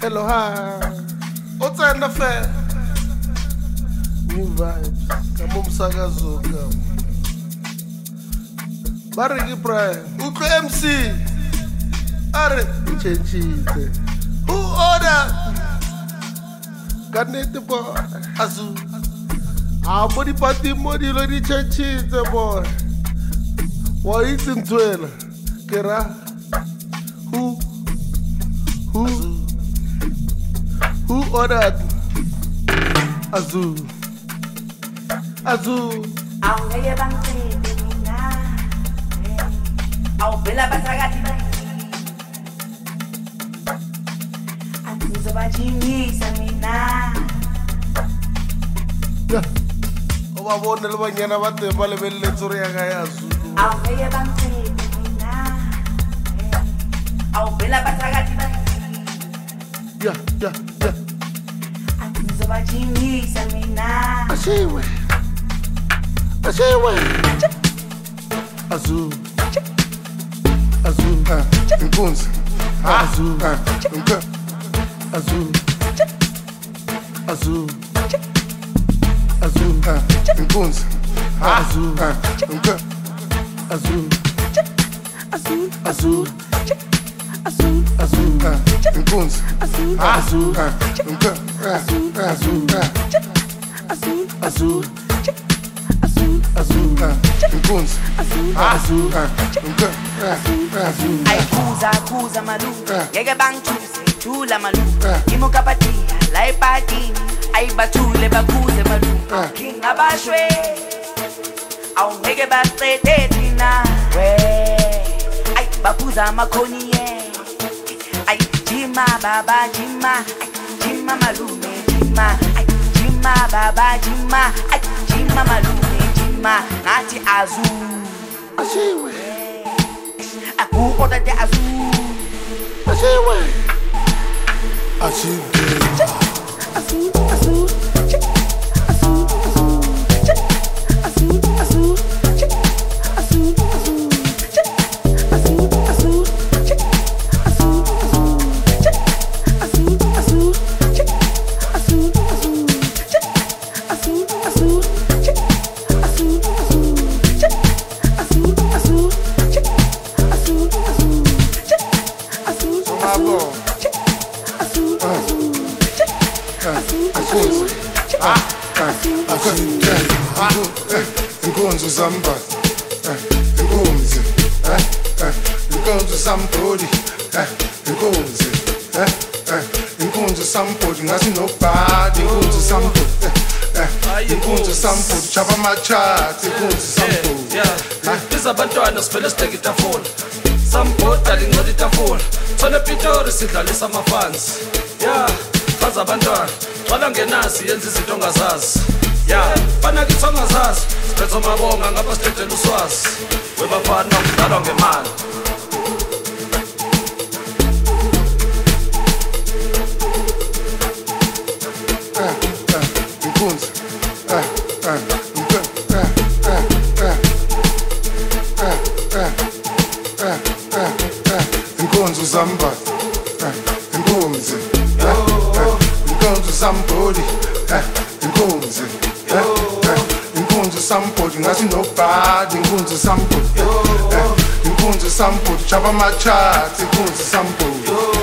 Hello, hi. What's in the fair? New vibes. Kamum Sagazuka. Bariki Prime. Uko MC. Are Chenchite. Who ordered? Ganete boy. Azu. Body party modi lodi Chenchite boy. What is in 12? Kera. Who ordered? Azu. Au ngeke bangicede mina. Au phela basakati. Athi ngizobajimisa mina. Ya. Obabone le banyana ba teng ba lebeletse re ya ga ya Azu. Au ngeke bangicede mina. Au phela basakati. Ya. Athi ngizobajimisa mina. Ashiwe. Azu. Inkunzi. Azu. Inkunzi. Inkunzi. Kuza malu. Ngeke bangithuze thula malu. Imukapati la ipati. Ayibathule bakuze malu. King abashwe. Awu ngeke baqede thina. We. Ay babuza amakhoni ye. Ay jima baba jima. Ay jima malume jima. Ay jima baba jima. Ay jima malume jima. Nathi Azu. Ashiwe. Who ordered the Azu? Ashiwe. Inkunzi somebody. Inkunzi. Inkunzi somebody. Inkunzi. Inkunzi somebody. Ngasi nobody. Inkunzi somebody. Inkunzi somebody. Chapa machati. Inkunzi somebody. Izabantwana siphele sibheka itafula. Somebody alingcela itafula. Thona Pitori sidlalisa amafans. Yeah. Baza abantwana. Xala ngenasi yenza izinto ongazazi. Yeah, bana kithi ongazazi. Siphethe mabonga ngapha sithethela uswazi. Webafana ukudalwa ngemali. Inkunzi. Inkunzi somebody. Inkunzi. Inkunzi somebody. Inkunzi. Inkunzi somebody. Ngasi nobody. Inkunzi somebody. Inkunzi somebody. Chapa machati. Inkunzi somebody.